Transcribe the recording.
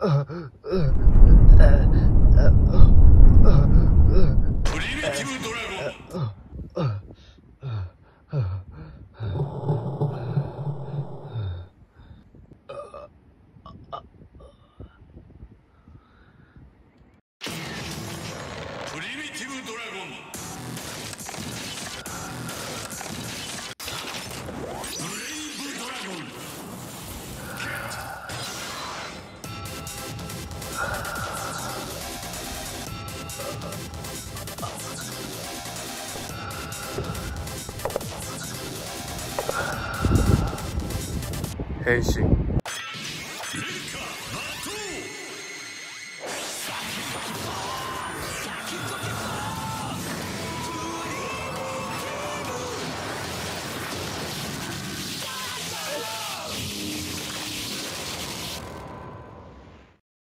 プリミティブドラゴン。プリミティブドラゴン。ブレイブドラゴン。 変身。